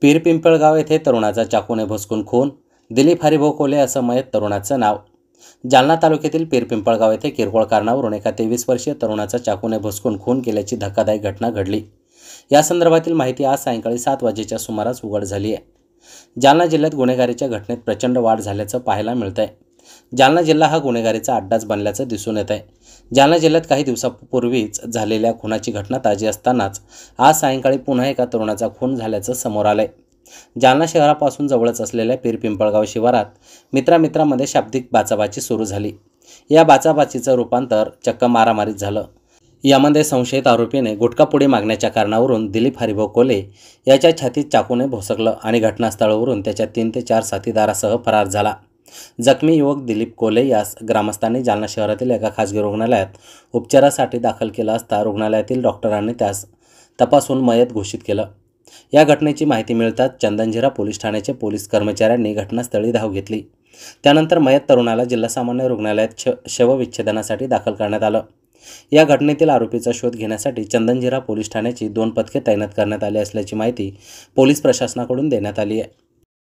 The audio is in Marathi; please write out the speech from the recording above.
पिरपिंपळगाव येथे तरुणाचा चाकूने भोसकून खून। दिलीप हरिभाऊ कोले असं मयत तरुणाचं नाव। जालना तालुक्यातील पिरपिंपळगाव येथे किरकोळ कारणावरून एका 23 वर्षीय तरुणाचा चाकूने भोसकून खून केल्याची धक्कादायक घटना घडली। या संदर्भातील माहिती आज सायंकाळी 7 वाजेच्या सुमारास उघड झाली आहे। जालना जिल्ह्यात गुन्हेगारीच्या घटनेत प्रचंड वाढ झाल्याचं पाहायला मिळतंय। जालना जिल्हा हा गुन्हेगारीचा अड्डाच बनल्याचं दिसून येत आहे। जालना जिल्ह्यात काही दिवसांपूर्वीच झालेल्या खुनाची घटना ताजी असतानाच आज सायंकाळी पुन्हा एका तरुणाचा खून झाल्याचं समोर आलंय। जालना शहरापासून जवळच असलेल्या पिरपिंपळगाव शिवारात मित्रामित्रांमध्ये शाब्दिक बाचाबाची सुरू झाली। या बाचाबाचीचं रूपांतर चक्क मारामारीत झालं। यामध्ये संशयित आरोपीने गुटखापुडी मागण्याच्या कारणावरून दिलीप हरिभाऊ कोले याच्या छातीत चाकूने भोसकलं आणि घटनास्थळावरून त्याच्या 3 ते 4 साथीदारासह फरार झाला। जखमी युवक दिलीप कोले यास ग्रामस्थांनी जालना शहरातील एका खासगी रुग्णालयात उपचारासाठी दाखल केलं असता रुग्णालयातील डॉक्टरांनी त्यास तपासून मयत घोषित केलं। या घटनेची माहिती मिळताच चंदनझिरा पोलीस ठाण्याचे पोलीस कर्मचाऱ्यांनी घटनास्थळी धाव घेतली। त्यानंतर मयत तरुणाला जिल्हा सामान्य रुग्णालयात शवविच्छेदनासाठी दाखल करण्यात आलं। या घटनेतील आरोपीचा शोध घेण्यासाठी चंदनझिरा पोलीस ठाण्याची 2 पथके तैनात करण्यात आली असल्याची माहिती पोलीस प्रशासनाकडून देण्यात आली आहे।